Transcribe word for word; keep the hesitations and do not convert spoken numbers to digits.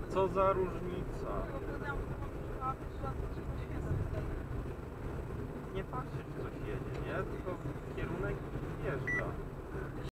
co za różnica. Nie patrzy, czy coś jedzie, nie? Tylko kierunek wjeżdża.